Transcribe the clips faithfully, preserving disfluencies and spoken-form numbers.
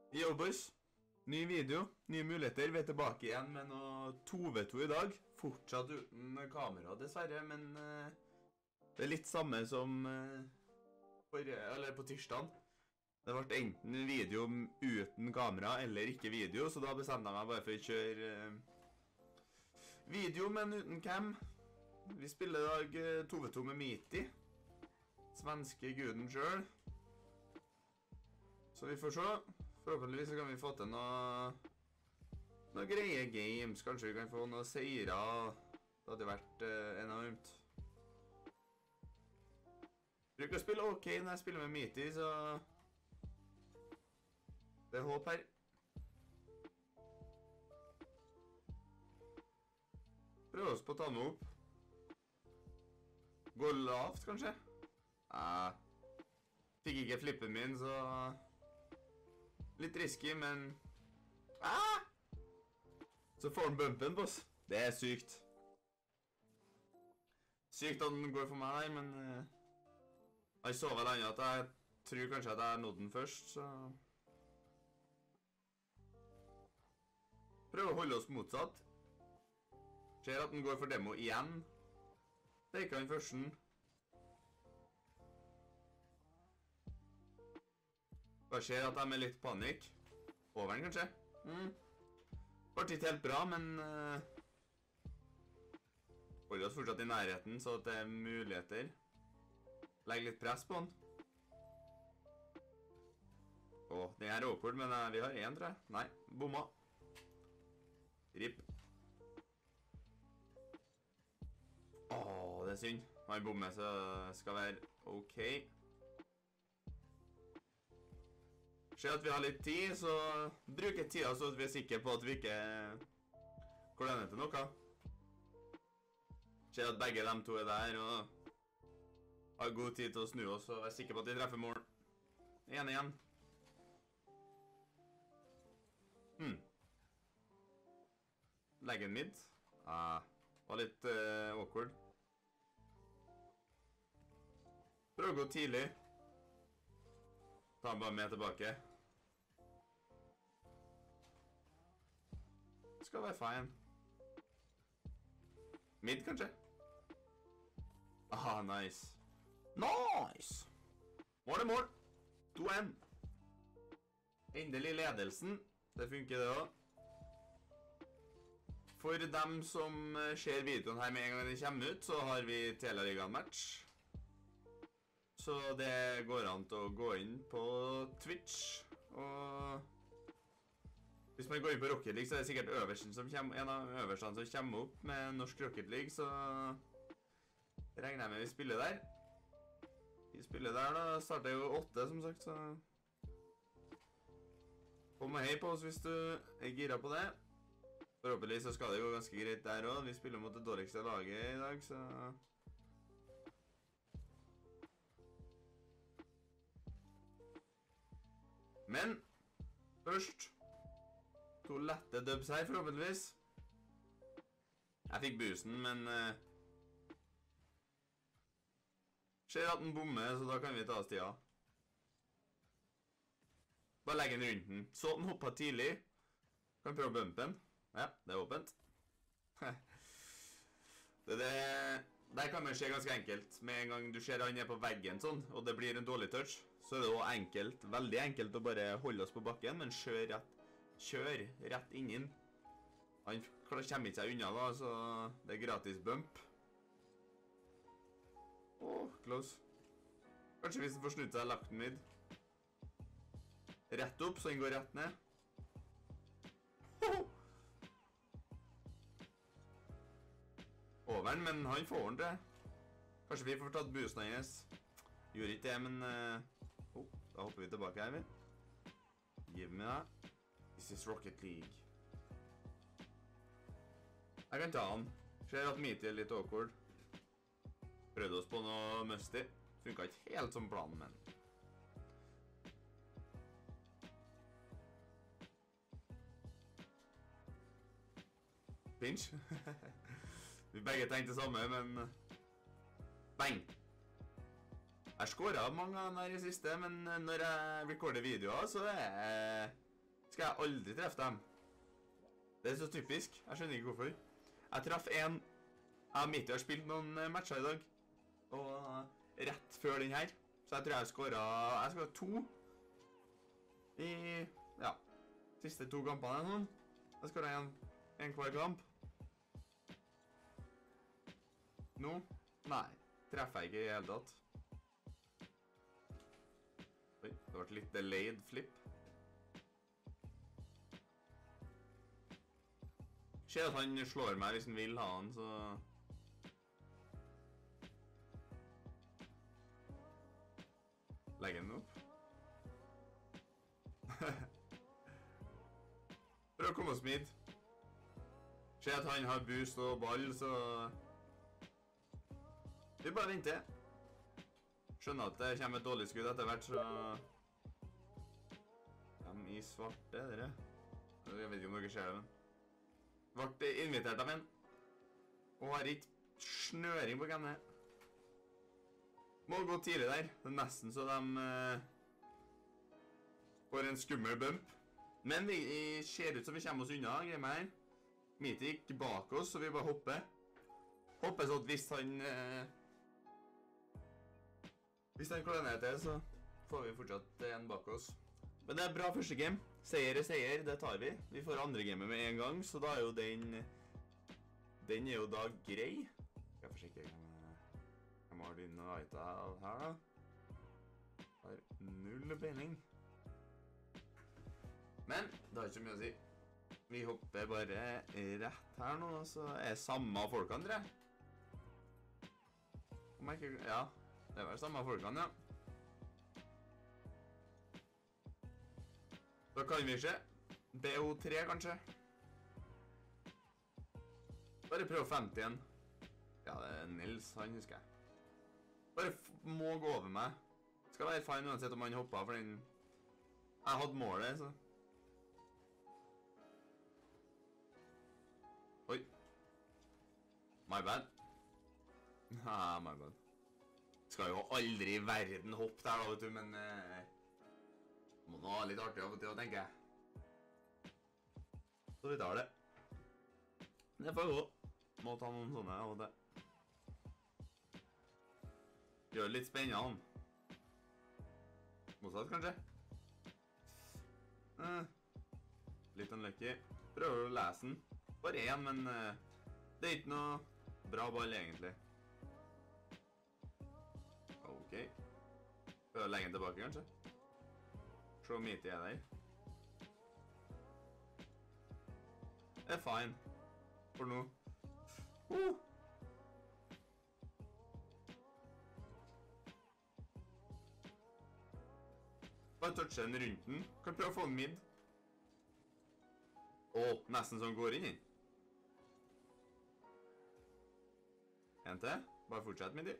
Yo, boys. Ny video, nye muligheter. Vi er tilbake igjen med noe to v to i dag. Fortsatt uten kamera, dessverre, men uh, det er litt samme som uh, forrige, eller på tirsdagen. Det ble enten video uten kamera eller ikke video, så da bestemte jeg meg bare for å kjøre uh, video, men uten cam. Vi spiller i dag uh, to v to med Miti. Svenske guden selv. Så vi får se. Forhåpentligvis kan vi få til noe, noe greie games. Kanskje vi kan få noen seire. Det hadde vært eh, enormt. Jeg bruker å spille ok når jeg spiller med Miti, så det er håp her. Prøv oss på å ta meg opp. Gå lavt, kanskje? Nei. Fikk ikke flippen min, så litt risky, men ah! Så får han bumpen, boss. Det er sykt. Sykt at den går for meg her, men uh, jeg så vel annet at jeg tror kanskje at jeg nådde den først, så prøv å holde oss motsatt. Ser at den går for demo igjen. Det er ikke han førsten. Bare ser at de er litt panikk. Over den, kanskje? Mm. Var ikke helt bra, men uh, holder oss fortsatt i nærheten, så det er muligheter. Legg litt press på den. Åh, den er awkward, men uh, vi har en, tror jeg. Nei, bomma. Rip. Åh, det er synd. Han bommer, så det skal være ok. Se at vi har litt tid, så bruker tida så at vi er sikre på at vi ikke går denne til noe. Se at begge dem to er der, og har god tid til å snu oss og være sikre på at de treffer mål. En igjen. Hmm. Legge en mid. Ah, var litt uh, awkward. Prøv å gå tidlig. Ta han bare med tilbake. Det skal være fine. Mid, kanskje? Aha, nice. Nice! Mål er mål. to en. Endelig ledelsen. Det funker det også. For dem som ser videoen her med en gang den kommer ut, så har vi Tele-liga-match. Så det går an til å gå inn på Twitch, og hvis man går inn på Rocket League, så er det sikkert øversten som kommer, en av øverstene som kommer opp med norsk Rocket League, så regner jeg med vi spiller der. Vi spiller der da, starter jo åtte som sagt, så kom og hei på oss hvis du er gira på det. Forhåpentlig så skal det gå ganske greit der også. Vi spiller mot det dårligste laget i dag, så men først to lette dubs her, forhåpentligvis. Jeg fikk boosten, men uh, ser at den bommer, så da kan vi ta oss tida. Bare legge den rundt den. Så den hoppet tidlig. Kan prøve bumpen. Ja, det er åpent. det, det, der kan man se ganske enkelt. Med en gang du ser han er på veggen sånn, og det blir en dårlig touch, så er det også enkelt, veldig enkelt å bare holde oss på bakken, men kjør rett, kjør rett inn. Han kommer ikke seg unna da, så det er gratis bump. Åh, close. Kanskje hvis den får snutt seg lagt den mid. Rett opp, så den går rett ned. Over den, men han får den til. Kanskje vi får tatt boosten hans. Gjorde ikke det, men uh, oh, da hopper vi tilbake her, vi. Give me that. This is Rocket League. Jeg kan ta han. Ser at Miti er litt awkward. Prøvde oss på noe musty. Funket ikke helt som planen, men pinch. Vi begge tenkte samme, men bang! Jeg skåret mange ganger her i siste, men når jeg recorder videoer, så er skal jeg aldri treffe dem. Det er så typisk. Jeg skjønner ikke hvorfor. Jeg traff en... Jeg og Mitty har spilt noen matcher i dag. Og rett før den her. Så jeg tror jeg skåret... Jeg skåret to. I... Ja. Siste to kampene nå. Jeg skåret en, en hver kamp. Nå? Nei. Treffer jeg ikke i hele tatt. Oi, det ble litt delayed flip. Ser at han slår meg hvis han vil ha han, så... Legger den opp. Prøv å komme oss mid. Ser at han har boost og ball, så... Vi bare venter. Skjønner at det kommer et dårlig skudd etter hvert, så... De i svarte, dere. Jeg vet ikke om dere ser det, men... Ble invitert av en. Og har ikke snøring på hvem det er. Må gå tidlig der. Det er nesten så de... Uh, får en skummel bump. Men vi ser ut som vi kommer oss unna, greier meg her. Mitty gikk bak oss, så vi bare hopper. Hopper sånn at hvis han... Uh, hvis han klarer ned til, så får vi fortsatt en bak oss. Men det er bra første game. Seier er seier, det tar vi. Vi får andre game med en gang, så da er jo den... Den er jo da grei. Skal jeg forsikre hvem har din Aita her da? Har null peiling. Men det har ikke så mye å si. Vi hopper bare rett her nå, så er det samme folkene, tror jeg. Om jeg ikke... Ja, det var samme folkene, ja. Da kan vi se. B O tre, kanskje. Bare prøv femti igjen. Ja, det er Nils, han husker jeg. Bare f må gå over meg. Skal være fine uansett om han hoppet, for den... Jeg hadde målet, så... Oi. My bad. Ah, my bad. Skal jo aldri i verden hoppe der da, vet du, men... Eh, må nå ha litt artig av og til å tenke. Så vi tar det. Det får gå. Må ta noen sånne av og til. Gjør det litt spennende han. Motsatt, kanskje? Eh, litt unlucky. Prøver å lese den. Bare en, men eh, det er ikke noe bra ball egentlig. Ok. Prøver å legge den tilbake, kanskje? Se om Mitty er der. Det er fine. For nå. Uh! Bare touche den rundt den. Kan prøve å få den mid. Åh, nesten sånn går inn inn. En til. Bare fortsett med de.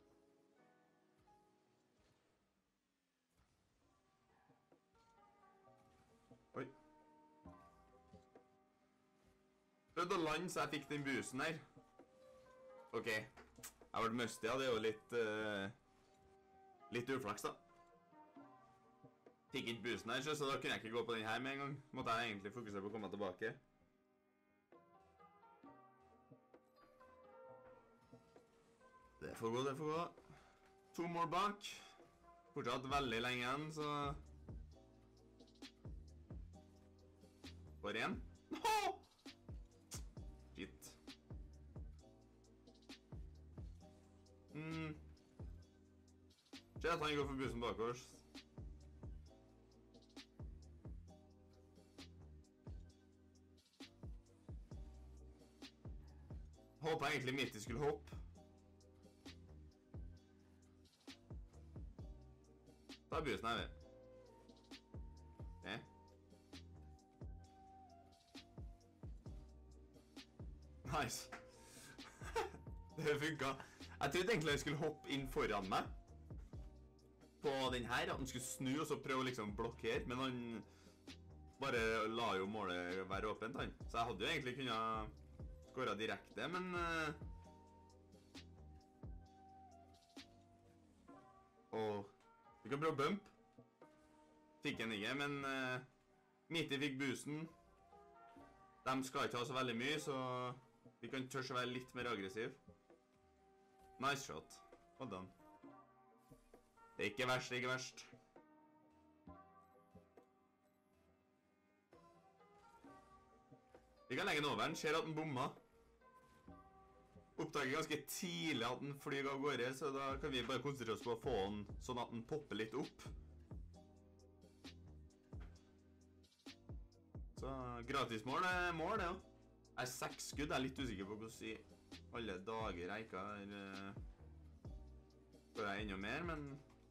Oi. Prøvde å lande så jeg fikk den busen her. Ok. Jeg ble musty, ja. Det er jo litt... Uh, litt uflaks, da. Fikk ikke busen her, så da kunne jeg ikke gå på den her med en gang. Måtte jeg egentlig fokusere på å komme tilbake. Det får gå, det får gå. To mål bak. Fortsatt veldig lenge igjen, så... Bare en. Nå! Shit. Mm. Se at han går for busen bakover. Håper jeg egentlig Mitty skulle hoppe. Da er busen her, vi. Ok. Nice. Det funket. Jeg trodde egentlig jeg skulle hoppe inn foran meg. På den her, at han skulle snu og så prøve å liksom blokkere, men han bare la jo målet være åpent, han. Så jeg hadde jo egentlig kunnet skåret direkte, men... Uh... Åh, vi kan prøve bump. Fikk en ikke, men... Uh... Mitty fikk boosten. De skal ikke ha så veldig mye, så vi kan tørre å være litt mer aggressiv. Nice shot. Well done. Det er ikke verst, det er ikke verst. Vi kan legge den over den, ser at den bomma. Oppdager ganske tidlig at den flyr av gårde, så da kan vi bare konsentrere oss på å få den sånn at den popper litt opp. Så gratismål er mål, det jo. Jeg er seks skudd, jeg er litt usikker på hvordan i alle dager jeg ikke har... Får jeg enda mer, men...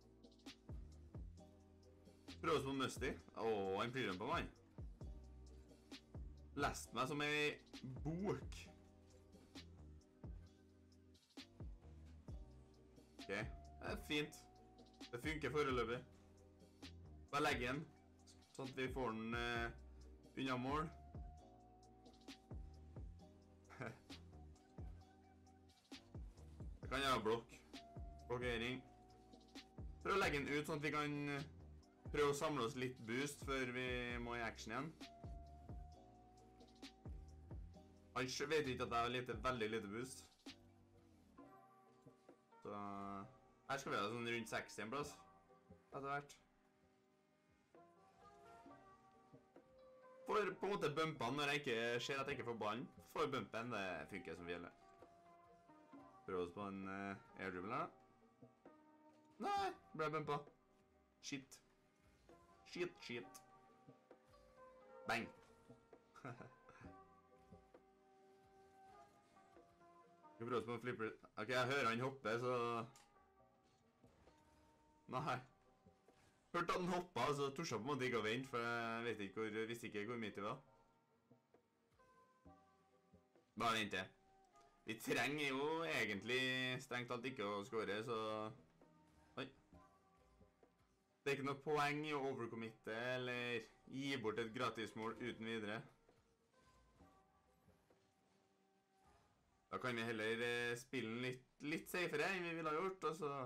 Prøv oss på Musty. Åh, han flyr den på meg. Lest meg som ei bok. Ok, det er fint. Det funker foreløpig. Bare legg den, sånn at vi får den uh, unna mål. Det kan gjøre blokk. Blokkering. Prøv å legge den ut, sånn at vi kan prøve å samle oss litt boost før vi må i action igjen. Han vet ikke at jeg har lite, veldig lite boost. Så... Her skal vi ha sånn rundt seksti en plass. Etter hvert. Får på en måte bumpene når jeg ikke ser at jeg ikke får ballen. Får bumpen, det funker som vi gjelder. Prøv oss på en uh, airdribble her. Nei, ble bumpa. Shit. Shit, shit. Bang. Vi prøver oss på en flipper. Ok, jeg hører han hoppe, så... Nei. Hørte at han hoppet, så torset på en måte ikke å vente, for jeg vet ikke hvor, visste ikke hvor mye det var. Bare vente. Vi trenger jo egentlig strengt tatt ikke å score, så... Oi. Det er ikke noe poeng i å overcommitte, eller gi bort et gratismål uten videre. Da kan vi heller eh, spille den litt, litt safere enn vi ville ha gjort, og så...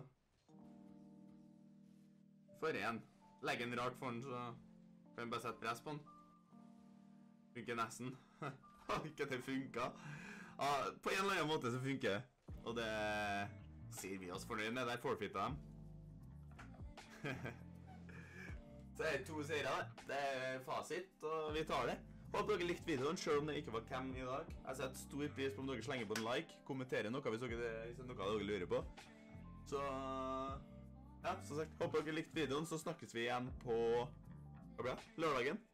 For en. Legge en rart for den, så kan vi bare sette press på den. Funker nesten. Ikke at det funker. Ja, på en eller annen måte så funker det. Og det sier vi oss fornøyd med, der forfittet dem. Så er det to seire. Det er fasit, og vi tar det. Håper dere likte videoen, selv om det ikke var cam i dag. Jeg setter stor pris på om dere slenger på en like, kommenterer noe hvis, dere, hvis det er noe dere lurer på. Så, ja, som sagt, håper dere likte videoen, så snakkes vi igjen på, hva blir det, lørdagen.